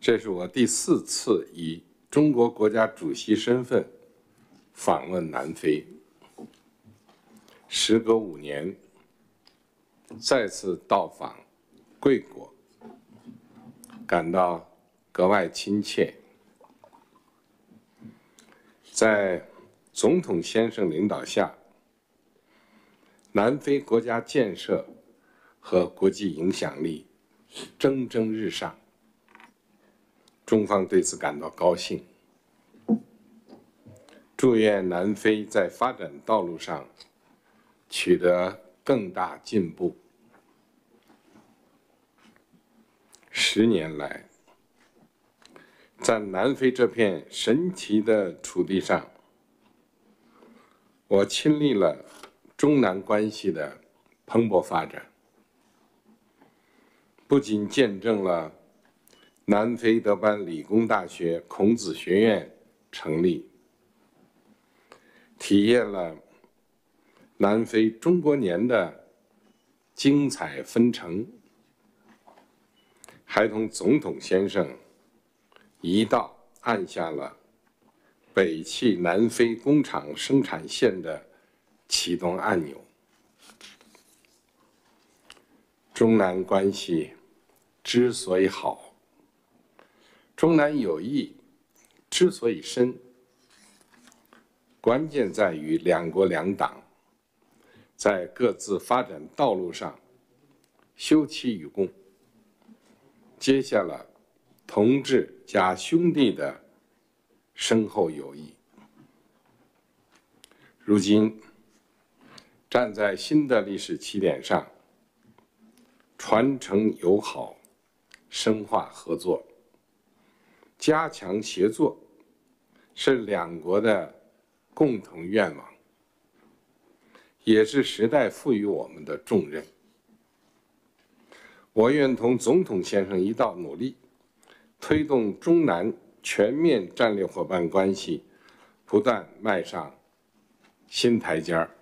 这是我第4次以中国国家主席身份访问南非。时隔5年，再次到访贵国，感到格外亲切。在总统先生领导下，南非国家建设和国际影响力蒸蒸日上。中方对此感到高兴，祝愿南非在发展道路上取得更大进步。10年来，在南非这片神奇的土地上，我亲历了中南关系的蓬勃发展，不仅见证了南非德班理工大学孔子学院成立，体验了南非中国年的精彩纷呈，还同总统先生一道按下了北汽南非工厂生产线的启动按钮。中南关系之所以好，中南友谊之所以深，关键在于两国两党在各自发展道路上休戚与共，结下了同志加兄弟的深厚友谊。如今，站在新的历史起点上，传承友好，深化合作，加强协作，是两国的共同愿望，也是时代赋予我们的重任。我愿同总统先生一道努力，推动中南全面战略伙伴关系不断迈上新台阶儿。